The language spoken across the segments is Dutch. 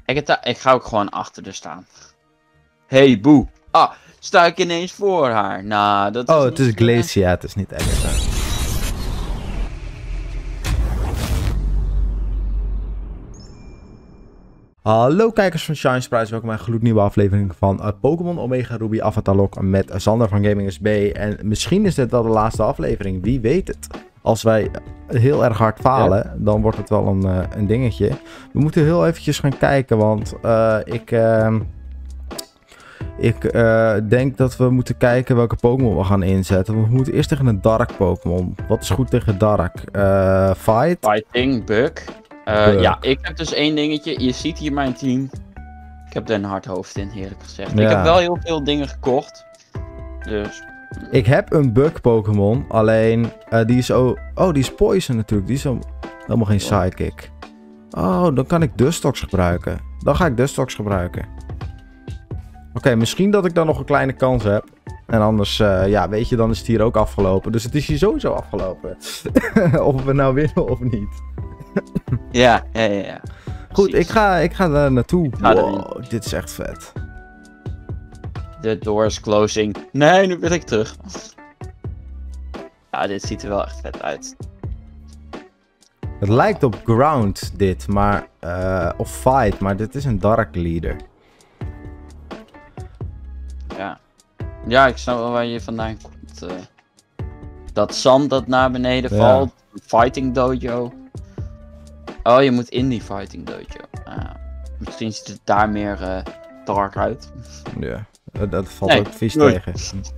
Ik ga ook gewoon achter haar staan. Hey, boe. Ah, sta ik ineens voor haar? Nou, dat is het is niet, Glacia, het is niet Agatha. Hallo kijkers van Shine Sprites, welkom bij een gloednieuwe aflevering van Pokémon Omega Ruby Avatar Lock met Sander van Gaming SB. En misschien is dit wel de laatste aflevering, wie weet het. Als wij heel erg hard falen, dan wordt het wel een dingetje. We moeten heel eventjes gaan kijken, want ik denk dat we moeten kijken welke Pokémon we gaan inzetten. We moeten eerst tegen een Dark Pokémon. Wat is goed tegen Dark? Fight? Fighting, Bug. Bug. Ja, ik heb dus één dingetje. Je ziet hier mijn team. Ik heb er een hard hoofd in, eerlijk gezegd. Ja. Ik heb wel heel veel dingen gekocht. Dus... Ik heb een Bug Pokémon, alleen die is die is Poison natuurlijk. Die is helemaal geen sidekick. Oh, dan kan ik Dustox gebruiken. Dan ga ik Dustox gebruiken. Oké, misschien dat ik dan nog een kleine kans heb. En anders, ja, weet je, dan is het hier ook afgelopen. Dus het is hier sowieso afgelopen. Of we nou winnen of niet. Ja. Goed, ik ga daar naartoe. Ga wow, dit is echt vet. The door is closing. Nee, nu wil ik terug. Ja, dit ziet er wel echt vet uit. Het lijkt op Ground, dit, maar... of Fight, maar dit is een Dark Leader. Ja, ik snap wel waar je vandaan komt. Dat zand dat naar beneden valt. Fighting Dojo. Oh, je moet in die Fighting Dojo. Misschien ziet het daar meer dark uit. Ja, dat valt ook vies tegen.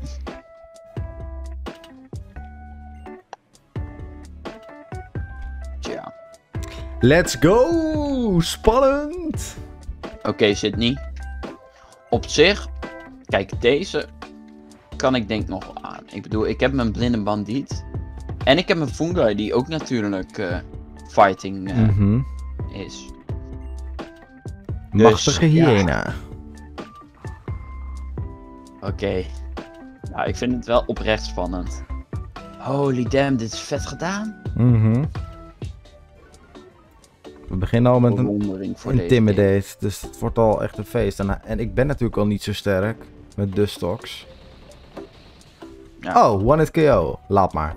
Tja. Let's go! Spannend! Oké, Sydney. Op zich, kijk, deze kan ik denk nog wel aan. Ik bedoel, ik heb mijn blinde bandiet. En ik heb mijn Fungi die ook natuurlijk fighting is. Machtige hyena. Ja. Oké. Nou, ik vind het wel oprecht spannend. Holy damn, dit is vet gedaan. We beginnen al met een Intimidate, dus het wordt al echt een feest. En ik ben natuurlijk al niet zo sterk met Dustox. Ja. Oh, one hit KO. Laat maar.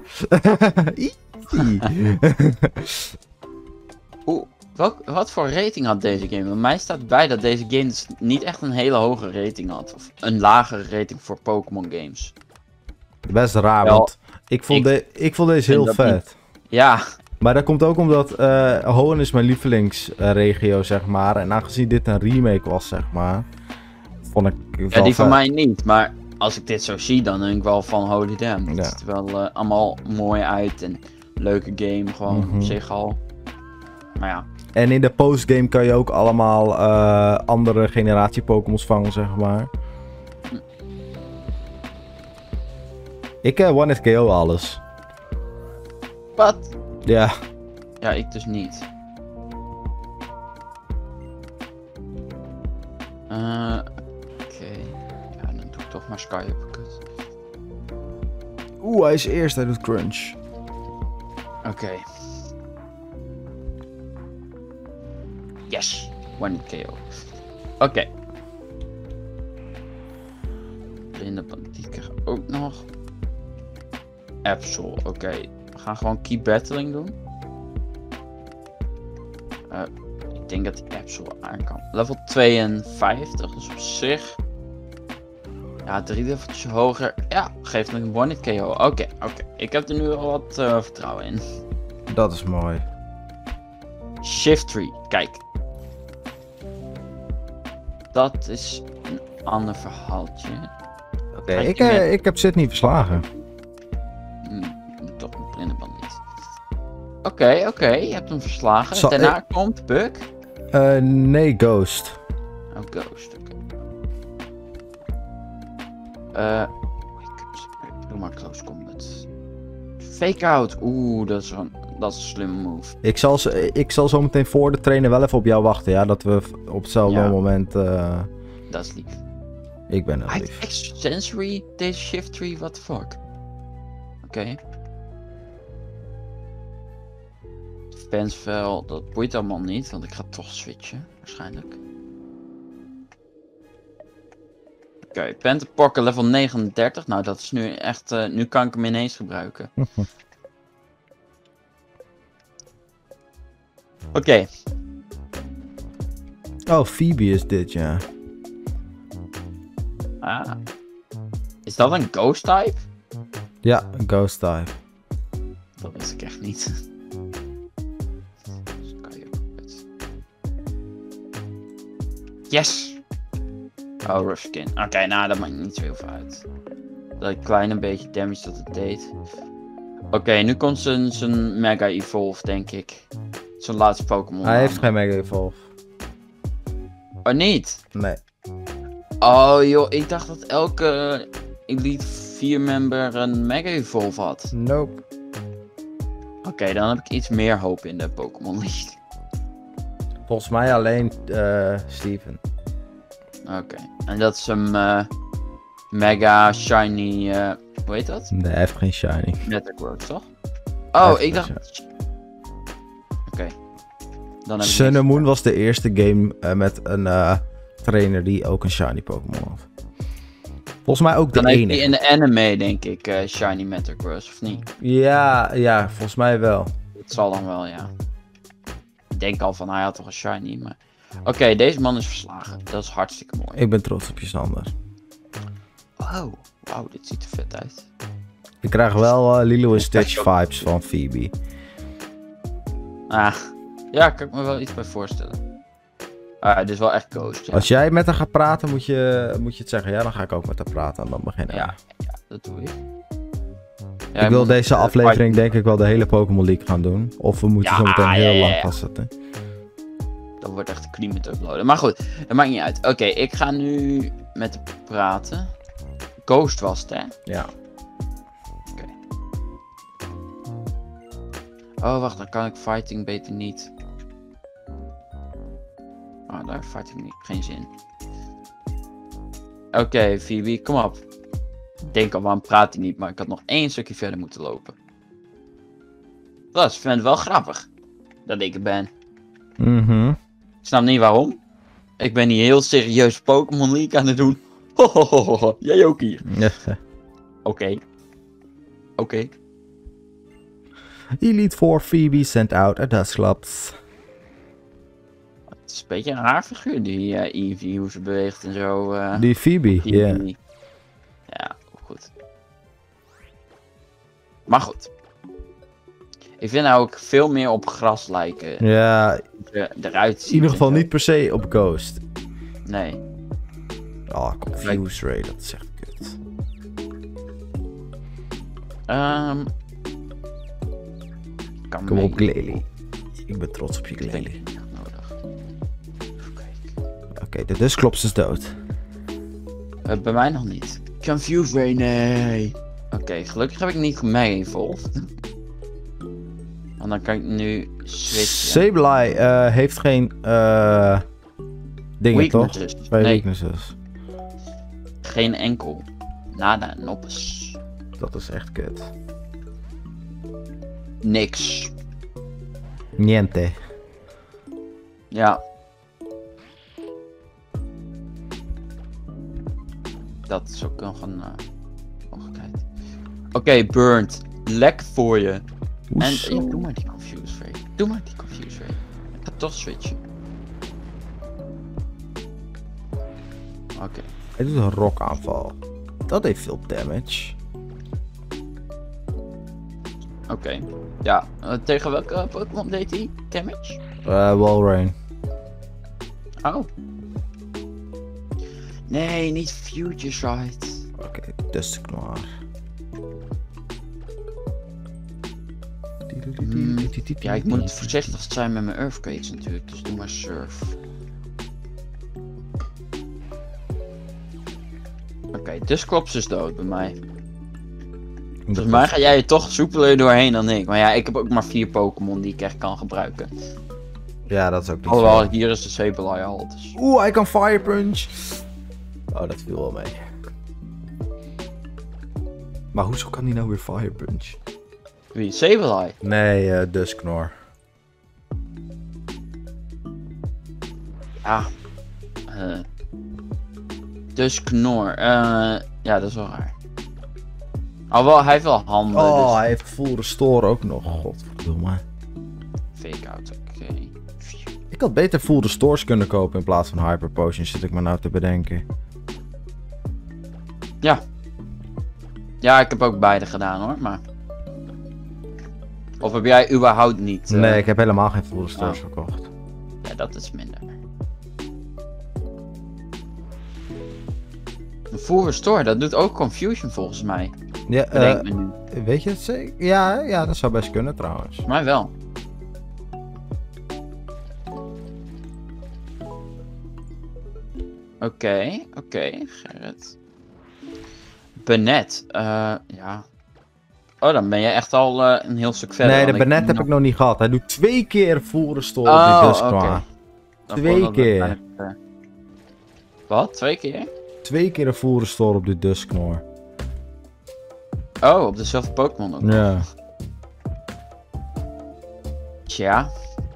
Oeh, wat voor rating had deze game? Bij mij staat bij dat deze game dus niet echt een hele hoge rating had. Of een lagere rating voor Pokémon games. Best raar, wel, want ik vond deze heel vet. Niet... Ja. Maar dat komt ook omdat Hoenn is mijn lievelingsregio, zeg maar. En aangezien dit een remake was, zeg maar, vond ik het wel Ja, die vet. van mij niet, maar als ik dit zo zie, dan denk ik wel van holy damn. Het ziet er wel allemaal mooi uit en leuke game, gewoon op zich al. Maar ja. En in de postgame kan je ook allemaal andere generatie Pokémons vangen, zeg maar. Ik one-hit KO alles. Wat? Ja. Ja, ik dus niet. Oké. Ja, dan doe ik toch maar Sky Uppercut. Oeh, hij is eerst, hij doet crunch. Oké. Yes, one KO. Oké. Blinde bandiet krijg ik ook nog. Absol, oké. We gaan gewoon keep battling doen. Ik denk dat die Absol aan kan. Level 52, dus op zich. Ja, 3 leveltjes hoger. Ja, geeft me een one-hit KO. Oké. Ik heb er nu al wat vertrouwen in. Dat is mooi. Shiftry, kijk. Dat is een ander verhaaltje. Oké, ik heb Sydney verslagen. Toch een blinde bandiet. Oké, je hebt hem verslagen. Daarna komt Bug. Nee, Ghost. Oh, Ghost, oké. Doe maar close combat. Fake out. Oeh, dat is een slimme move. Ik zal zo meteen voor de trainer wel even op jou wachten, ja? Dat we op hetzelfde moment... Dat is lief. Ik ben heel Hij lief. heeft sensory, deze shift tree, what the fuck. Oké. Defense vel, dat boeit allemaal niet, want ik ga toch switchen, waarschijnlijk. Oké, Pentaporker level 39. Nou, dat is nu echt... nu kan ik hem ineens gebruiken. Oké. Oh, Phoebe is dit, ja. Ah. Is dat een ghost type? Ja, een ghost type. Dat wist ik echt niet. Yes! Oh, rough skin. Oké, nou, dat maakt niet zo heel veel uit. Dat kleine beetje damage dat het deed. Oké, nu komt zijn Mega Evolve, denk ik. Zijn laatste Pokémon. Hij heeft geen Mega Evolve. Oh, niet? Nee. Oh, joh, ik dacht dat elke Elite 4-member een Mega Evolve had. Nope. Oké, dan heb ik iets meer hoop in de Pokémon League. Volgens mij alleen Steven. Oké, en dat is een Mega Shiny, hoe heet dat? Nee, hij heeft geen shiny. Metagross, toch? Oh, ik dacht... Oké. Dan heb ik Sun niks. and Moon was de eerste game met een trainer die ook een shiny Pokémon had. Volgens mij ook de Dan heeft enige. hij in de anime, denk ik, Shiny Metagross, of niet? Ja, volgens mij wel. Dat zal dan wel, ja. Ik denk al van, hij had toch een Shiny, maar... Oké, deze man is verslagen. Dat is hartstikke mooi. Ik ben trots op je, Sander. Oh, wauw, dit ziet er vet uit. Ik krijg wel Lilo en Stitch vibes van Phoebe. Ah, ja, kan ik me wel iets bij voorstellen. Ah, dit is wel echt Ghost, ja. Als jij met haar gaat praten, moet je het zeggen. Ja, dan ga ik ook met haar praten en dan beginnen we. Ja, dat doe ik. Ja, Ik wil moet, deze aflevering denk ik wel de hele Pokémon League gaan doen. Of we moeten zo meteen heel lang vastzetten. Dat wordt echt clean met uploaden. Maar goed, dat maakt niet uit. Oké, ik ga nu met hem praten. Ghost was het, hè? Ja. Oké. Oh, wacht, dan kan ik fighting beter niet. Oh, daar heeft fighting niet. Geen zin. Oké, Phoebe, kom op. Ik denk al, waarom praat hij niet? Maar ik had nog 1 stukje verder moeten lopen. Dat vind ik wel grappig. Dat ik er ben. Ik snap niet waarom. Ik ben hier heel serieus Pokémon League aan het doen. Hohohoho, jij ook hier. Oké. Elite 4 Phoebe sent out a Dusclops. Het is een beetje een raar figuur, die Eevee, hoe ze beweegt en zo. Die Phoebe, ja. Ja, goed. Maar goed. Ik vind nou ook veel meer op gras lijken. Ja, Eruit ziet in ieder geval en zo. niet per se op Ghost. Nee. Oh, Confuse Ray, dat is echt kut. Kom op, Glalie. Ik ben trots op je Glalie. Oké, de Dusclops is dood. Bij mij nog niet. Confuse Ray, nee. Oké, gelukkig heb ik niet mee evolved. En dan kan ik nu switchen. Sableye heeft geen dingen, toch? Weaknesses. Bij Nee, weaknesses. geen enkel. Nada, noppes. Dat is echt kut. Niks. Niente. Ja. Dat is ook nog een mogelijkheid. Oké, Burnt. Lek voor je. En ja, doe maar die Confuse Ray. Ik ga toch switchen. Oké. Hij doet een rockaanval. Dat heeft veel damage. Oké. Ja, tegen welke Pokémon deed hij damage? Walrein. Oh. Nee, niet Future Sight. Oké, Dusknoir. Ja, ik moet voorzichtig zijn met mijn Earthquakes natuurlijk, dus doe maar Surf. Oké, Dusclops is dood bij mij. Volgens mij ga jij er toch soepeler doorheen dan ik. Maar ja, ik heb ook maar 4 Pokémon die ik echt kan gebruiken. Ja, dat is ook niet Alhoewel, zo. hier is de Sableye al. Dus... Oeh, hij kan Fire Punch. Oh, dat viel wel mee. Maar hoezo kan hij nou weer Fire Punch? Wie? Sableye? Nee, Dusknoir. Dus Knor. Ja, dat is wel raar. Alhoewel, hij heeft wel handen. Oh, Dus... hij heeft full restore ook nog. Godverdomme. Fake out, oké. Ik had beter full restores kunnen kopen in plaats van hyper potions, zit ik me nou te bedenken. Ja. Ja, ik heb ook beide gedaan hoor, maar... Of heb jij überhaupt niet? Nee, ik heb helemaal geen full restores gekocht. Ja, dat is minder. Een full restore, dat doet ook confusion volgens mij. Ja, Bedenk me nu. weet je het zeker? Ja, dat zou best kunnen trouwens. Volgens mij wel. Oké, Gerrit. Bennett, ja. Oh, dan ben je echt al een heel stuk verder. Nee, de dan Bennett heb ik nog niet gehad. Hij doet 2 keer full restore op Oh, die Dusknoir. oké. Dan 2 wordt dat keer. waarschijnlijk, Wat? 2 keer? 2 keer een full restore op de Dusknoir. Oh, op dezelfde Pokémon ook. Ja. Tja.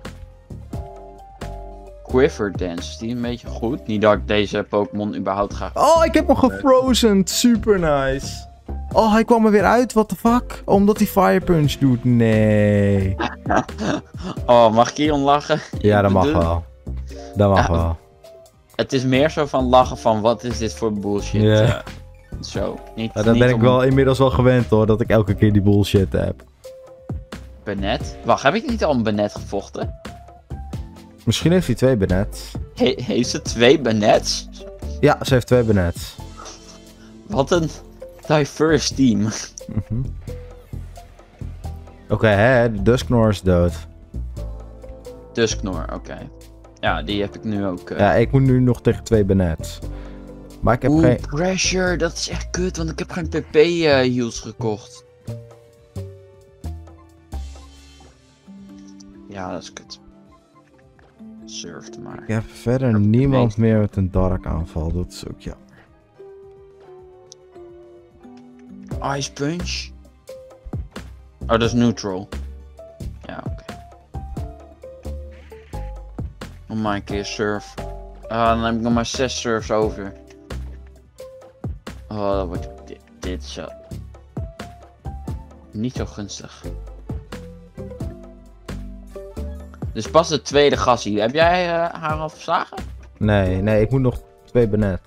Quiver Dance, is die een beetje goed? Niet dat ik deze Pokémon überhaupt ga... Oh, ik heb hem gefrozen. Super nice. Oh, hij kwam er weer uit. What the fuck? Omdat hij Fire Punch doet. Nee. Oh, mag Kion lachen? Ja, dat mag bedoel- wel. Dat mag wel. Het is meer zo van lachen van wat is dit voor bullshit. Ja. Zo. Niet, Ja, dan niet ben ik om wel inmiddels wel gewend hoor, dat ik elke keer die bullshit heb. Bennett. Wacht, heb ik niet al een Bennett gevochten? Misschien heeft hij 2 Bennets. Heeft ze 2 Bennets? Ja, ze heeft 2 Bennets. Wat een diverse team. Oké, hè, de Dusknoir is dood. Dusknoir, oké. Ja, die heb ik nu ook. Ja, ik moet nu nog tegen 2 Bennets. Maar ik heb geen... Pressure, dat is echt kut, want ik heb geen PP heals gekocht. Ja, dat is kut. Surft maar. Ik heb verder niemand meer met een dark aanval, dat is ook jammer. Ice Punch. Oh, dat is neutral. Ja, oké. Nog maar een keer surf. Dan heb ik nog maar 6 surfs over. Oh, dat wordt dit zo. Niet zo gunstig. Dus pas de tweede gassie. Heb jij haar al verslagen? Nee, ik moet nog 2 Bennets.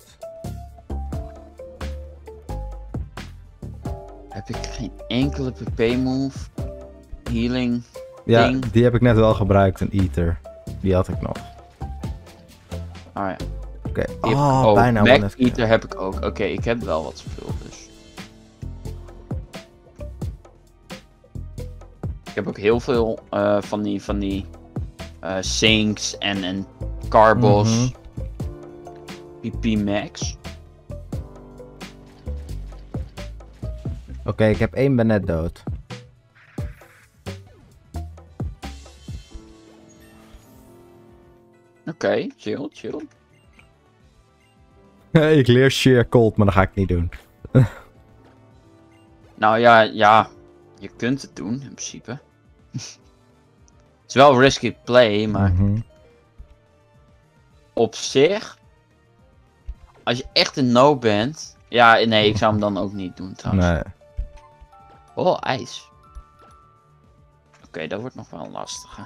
Heb ik geen enkele PP-move? Healing? Ja, ding? die heb ik net wel gebruikt, een Ether. Die had ik nog. Oh ja. Oké, Die heb ik ook. bijna Mac one Eater heb ik ook. Oké, ik heb wel wat spul dus. Ik heb ook heel veel van die Sinks en Carbos. PP Max. Oké, ik heb 1 Bennet dood. Oké, chill. Ik leer Sheer Cold, maar dat ga ik niet doen. Nou ja, je kunt het doen in principe. Het is wel risky play, maar op zich, als je echt een no bent, ja, nee, ik zou hem dan ook niet doen trouwens. Nee. Oh, ijs. Oké, dat wordt nog wel een lastige.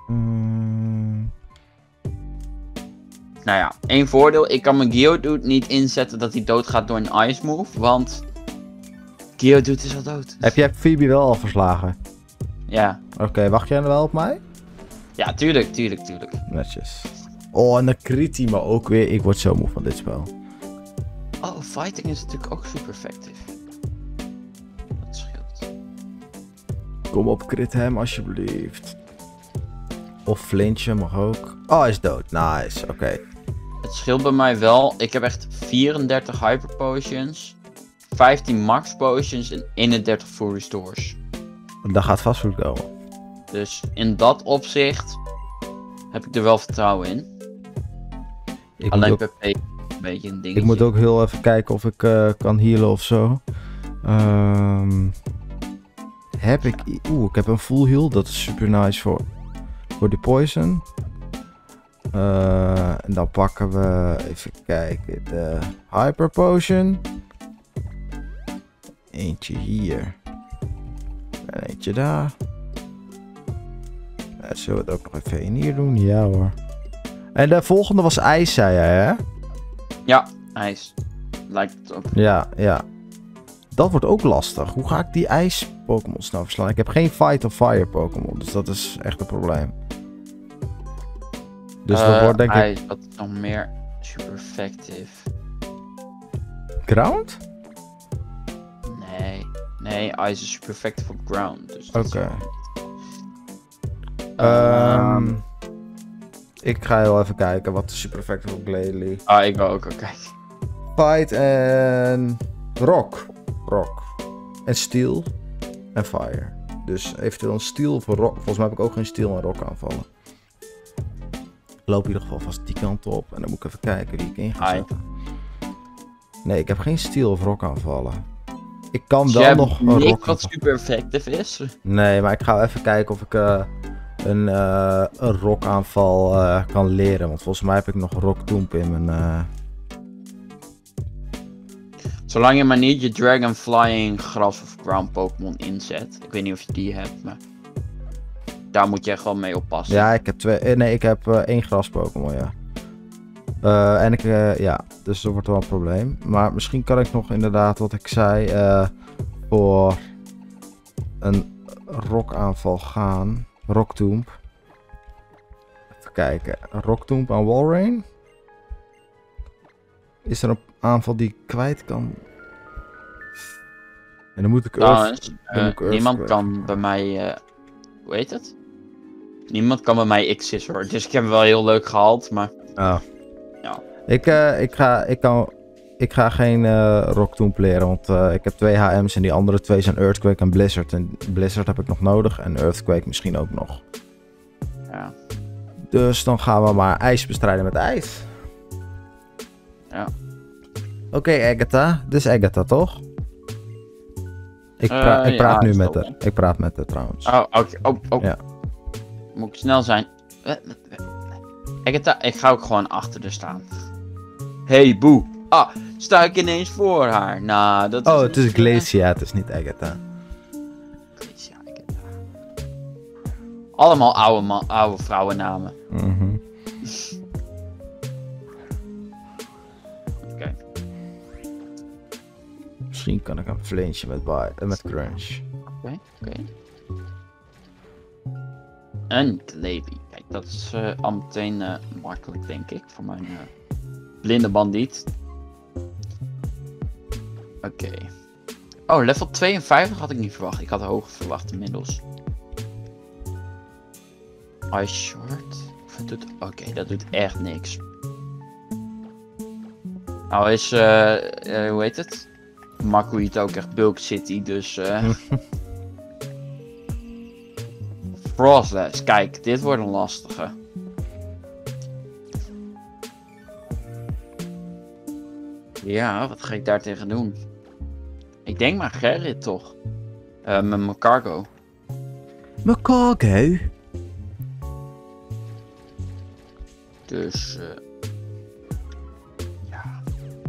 Nou ja, één voordeel, ik kan mijn Geodude niet inzetten dat hij doodgaat door een ice move, want Geodude is al dood. Heb jij Phoebe wel al verslagen? Ja. Oké, wacht jij wel op mij? Ja, tuurlijk. Netjes. Oh, en dan crit hij me ook weer. Ik word zo moe van dit spel. Oh, fighting is natuurlijk ook super effectief. Dat scheelt. Kom op, crit hem alsjeblieft. Of flinchen mag ook. Oh, hij is dood. Nice, oké. Het scheelt bij mij wel. Ik heb echt 34 hyper potions, 15 max potions en 31 full restores. Dat gaat vast goed komen. Dus in dat opzicht heb ik er wel vertrouwen in. Alleen PP een beetje een dingetje. Ik moet ook heel even kijken of ik kan healen of zo. Heb ik... Oeh, ik heb een full heal. Dat is super nice voor de poison. En dan pakken we, even kijken, de Hyper Potion. Eentje hier. En eentje daar. Zullen we het ook nog even in hier doen? Ja hoor. En de volgende was ijs, zei jij, hè? Ja, ijs. Lijkt het op. Ja. Dat wordt ook lastig. Hoe ga ik die ijs-Pokémons nou verslaan? Ik heb geen Fight of Fire Pokémon, dus dat is echt een probleem. Dus dat wordt denk ik... Wat is nog meer super effective? Ground? Nee, ice is super effective op ground. Dus Oké. Ik ga heel even kijken wat de super effective op Glalie. Ik wil ook kijken. Fight en Rock. En Steel en Fire. Dus eventueel een Steel voor Rock. Volgens mij heb ik ook geen Steel en Rock aanvallen. Ik loop in ieder geval vast die kant op. En dan moet ik even kijken wie ik in ga zetten. Nee, ik heb geen Steel of Rock aanvallen. Ik kan wel nog een Rock wat super effective is. Nee, maar ik ga even kijken of ik een Rock aanval kan leren. Want volgens mij heb ik nog Rock Tomb in mijn... Zolang je maar niet je Dragon Flying Gras of Ground Pokémon inzet. Ik weet niet of je die hebt, maar... Daar moet je gewoon mee oppassen. Ja, ik heb ik heb 1 gras Pokémon, ja. Dus dat wordt wel een probleem. Maar misschien kan ik nog inderdaad, wat ik zei, voor een Rock aanval gaan. Rock Tomb. Even kijken. Rock Tomb aan Walrein. Is er een aanval die ik kwijt kan? En dan moet ik niemand kan bij mij... hoe heet het? Niemand kan bij mij X-Scissor. Dus ik heb hem wel heel leuk gehaald, maar... Oh. Ja. Ik ga geen Rock Tomb leren, want ik heb 2 HM's en die andere 2 zijn Earthquake en Blizzard. En Blizzard heb ik nog nodig en Earthquake misschien ook nog. Ja. Dus dan gaan we maar ijs bestrijden met ijs. Ja. Oké, Agatha. Dit is Agatha, toch? Ik praat nu met haar. Ik praat met haar trouwens. Oh. Ja. Moet ik snel zijn. Ik ga ook gewoon achter haar staan. Hey, boe. Sta ik ineens voor haar? Nou, dat is... het is Glacia, het is niet Agatha. Glacia, Agatha. Allemaal oude vrouwennamen. Oké. Misschien kan ik een flinchen met Crunch. Oké. En Glalie. Kijk, dat is al meteen makkelijk, denk ik, voor mijn blinde bandiet. Oké. Oh, level 52 had ik niet verwacht. Ik had hoger verwacht inmiddels. Ice Short. Oké, dat doet echt niks. Nou is, hoe heet het? Makuhita ook echt Bulk City, dus... Frostless. Kijk, dit wordt een lastige. Ja, wat ga ik daar tegen doen? Ik denk maar Gerrit toch. Met mijn cargo. Mijn cargo? Dus, ja.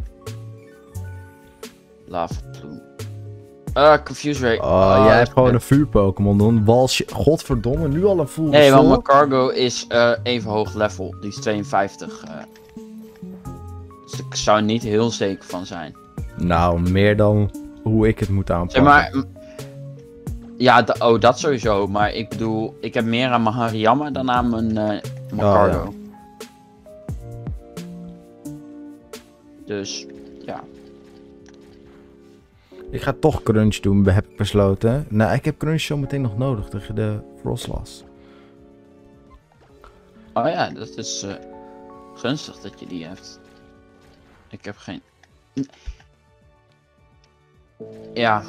Lava Plume. Confuse Ray. Jij hebt gewoon een vuur-Pokémon dan. Walsje. Godverdomme, nu al een full. Nee, want mijn cargo is even hoog level. Die is 52. Dus ik zou er niet heel zeker van zijn. Nou, meer dan hoe ik het moet aanpakken. Zeg maar... Ja, dat sowieso. Maar ik bedoel, ik heb meer aan mijn Hariyama dan aan mijn cargo. Ja. Dus, ja. Ik ga toch Crunch doen, heb ik besloten. Nou, ik heb Crunch zo meteen nog nodig tegen de Frostlass. Oh ja, dat is gunstig dat je die hebt. Ik heb geen... Ja.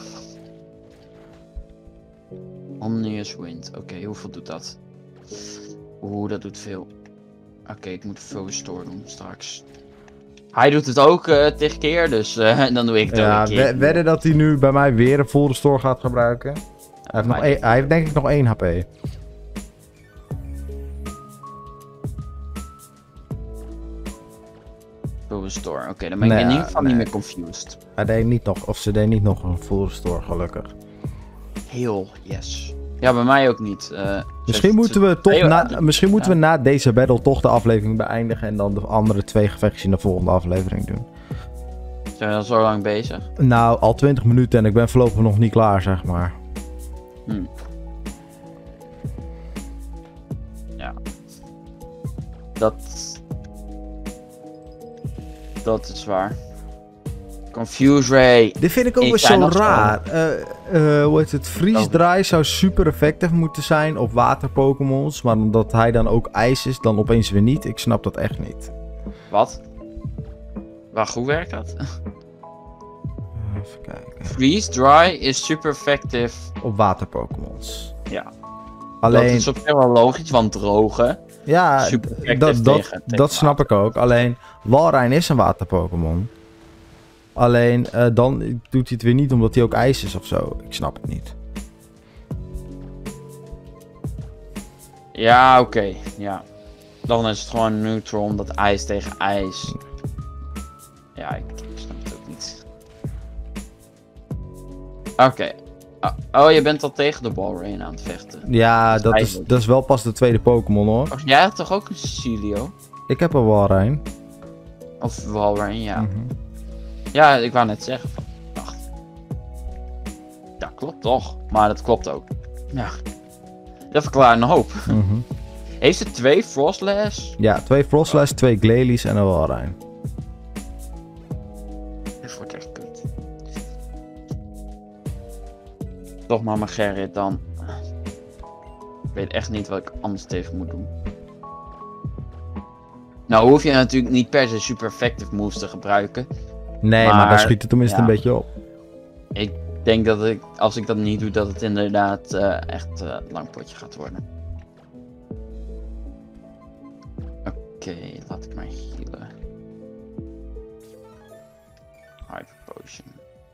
Omnius Wind. Oké, hoeveel doet dat? Dat doet veel. Oké, ik moet veel restore doen straks. Hij doet het ook tegen keer, dus dan doe ik het ook een keer. Ja, wedden dat hij nu bij mij weer een full restore gaat gebruiken? Hij heeft denk ik nog 1 HP. Full restore. Oké, dan ben ik in ieder geval niet meer confused. Hij deed niet nog, of ze deed niet nog een full restore, gelukkig. Heel, yes. Ja, bij mij ook niet. Misschien moeten we na deze battle toch de aflevering beëindigen en dan de andere 2 gevechtjes in de volgende aflevering doen. Zijn we al zo lang bezig? Nou, al 20 minuten en ik ben voorlopig nog niet klaar, zeg maar. Ja. Dat is waar. Confuse Ray. Dit vind ik ook wel zo raar. Hoe heet het? Freeze Dry zou super effectief moeten zijn op water Pokémons. Maar omdat hij dan ook ijs is, dan opeens weer niet. Ik snap dat echt niet. Wat? Wacht, hoe werkt dat? Even kijken. Freeze Dry is super effectief op water Pokémons. Ja. Alleen... Dat is op zich wel logisch, want drogen. Ja, dat snap ik ook. Alleen, Walrein is een water Pokémon. Alleen, dan doet hij het weer niet omdat hij ook ijs is of zo. Ik snap het niet. Ja, oké. Ja. Dan is het gewoon neutral omdat ijs tegen ijs. Ja, ik snap het ook niet. Oké. Oh, je bent al tegen de Walrein aan het vechten. Ja, dat is wel pas de tweede Pokémon hoor. Oh, jij hebt toch ook een Cecilio? Ik heb een Walrein. Of Walrein, ja. Ja, ik wou net zeggen. Wacht. Ja, klopt toch? Maar dat klopt ook. Ja. Dat verklaart een hoop. Heeft ze 2 Frostlass? Ja, 2 Frostlass, 2 Glalie en een Walrein. Dit wordt echt kut. Toch maar mijn Gerrit dan. Ik weet echt niet wat ik anders tegen moet doen. Nou hoef je natuurlijk niet per se super effective moves te gebruiken. Nee, maar dan schiet het tenminste een beetje op. Ik denk dat als ik dat niet doe, dat het inderdaad echt een lang potje gaat worden. Oké, laat ik maar healen. Hyper Potion.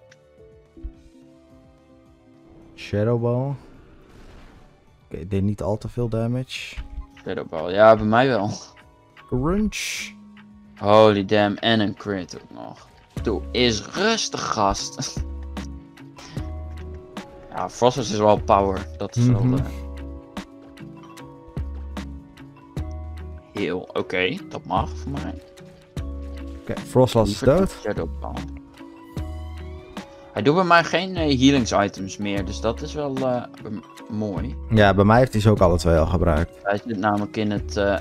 Shadow Ball. Oké, deed niet al te veel damage. Shadow Ball, ja, bij mij wel. Crunch. Holy damn, en een crit ook nog. Doe, is rustig, gast. Ja, Frostlass is wel power. Dat is wel... Heel oké, dat mag voor mij. Oké, Frostlass is dood. Hij doet bij mij geen healings items meer, dus dat is wel mooi. Ja, bij mij heeft hij ze ook alle 2 al gebruikt. Hij zit namelijk in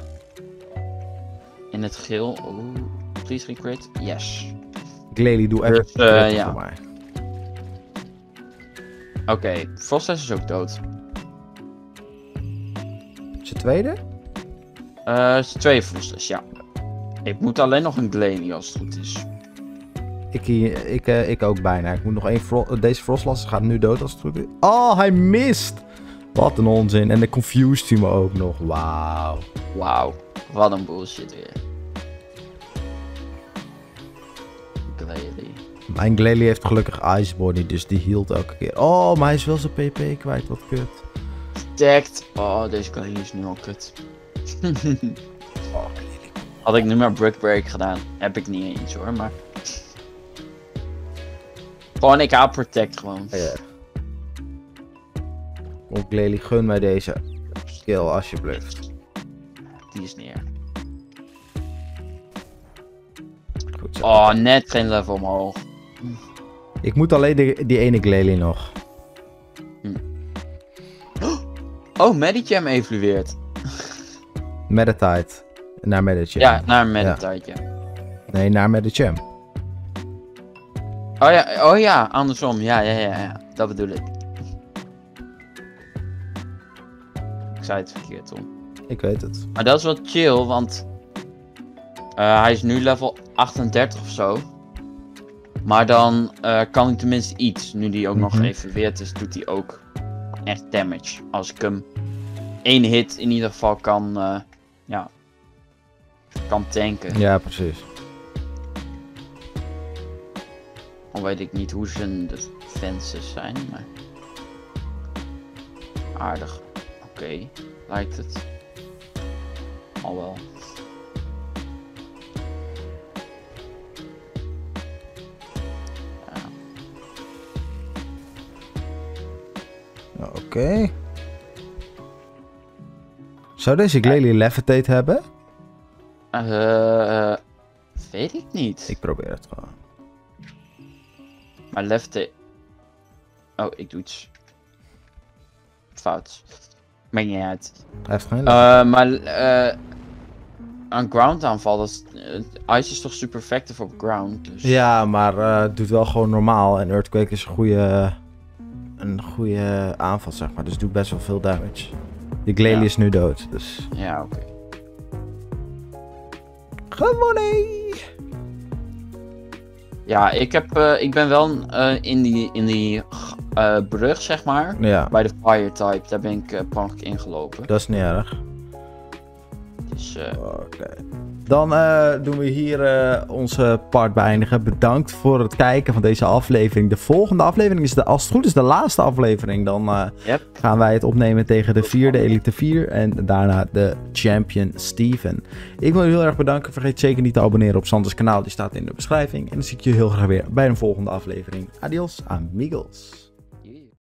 het geel. Oeh, please recrit. Yes. Glalie, doe even voor mij. Oké, Frostlass is ook dood. Zijn tweede? Zijn tweede Frostlass, ja. Ik moet alleen nog een Glalie als het goed is. Ik ook bijna. Ik moet nog 1 deze Frostlass gaat nu dood als het goed is. Oh, hij mist! Wat een onzin. En de confused hij me ook nog. Wauw. Wauw. Wat een bullshit weer. Glalie. Mijn Glalie heeft gelukkig Ice Body, dus die healt elke keer. Oh, maar hij is wel zijn PP kwijt. Wat kut. Stacked. Oh, deze Glalie is nu al kut. Had ik nu maar Brick Break gedaan. Heb ik niet eens hoor, maar... Gewoon, ik haal Protect gewoon. Ja. Kom Glalie, gun mij deze skill alsjeblieft. Die is neer. Goed zo. Oh, net geen level omhoog. Ik moet alleen die ene Glalie nog. Oh, Medicham evolueert. Meditite. Naar Medicham. Ja, naar Meditite, ja. Nee, naar Medicham. Oh ja, andersom. Ja. Dat bedoel ik. Ik zei het verkeerd, Tom. Ik weet het. Maar dat is wel chill, want... hij is nu level 38 of zo. Maar dan kan hij tenminste iets. Nu die ook nog evolueerd is, doet hij ook echt damage. Als ik hem 1 hit in ieder geval kan tanken. Ja, precies. Al weet ik niet hoe zijn defenses zijn, maar... Aardig. Oké, lijkt het. Al wel. Oké. Zou deze Glalie Levitate hebben? Weet ik niet. Ik probeer het gewoon. Maar Levitate... Oh, ik doe iets fout. Maakt niet uit. Hij heeft geen levitate. Maar aan ground aanval, Ice is toch super effective op ground. Dus... Ja, maar het doet wel gewoon normaal. En Earthquake is een goede aanval, zeg maar. Dus het doet best wel veel damage. Die Glalie is nu dood, dus... Ja, oké. Gewonnen! Ja, ik ben wel in die brug, zeg maar. Ja, Bij de fire type, daar ben ik per ongeluk ingelopen. dat is niet erg. Dus, Oké. Dan doen we hier onze part beëindigen. Bedankt voor het kijken van deze aflevering. De volgende aflevering is als het goed is de laatste aflevering. Dan gaan wij het opnemen tegen de 4e Elite 4 en daarna de Champion Steven. Ik wil je heel erg bedanken. Vergeet zeker niet te abonneren op Sanders kanaal. Die staat in de beschrijving. En dan zie ik je heel graag weer bij een volgende aflevering. Adios, amigos.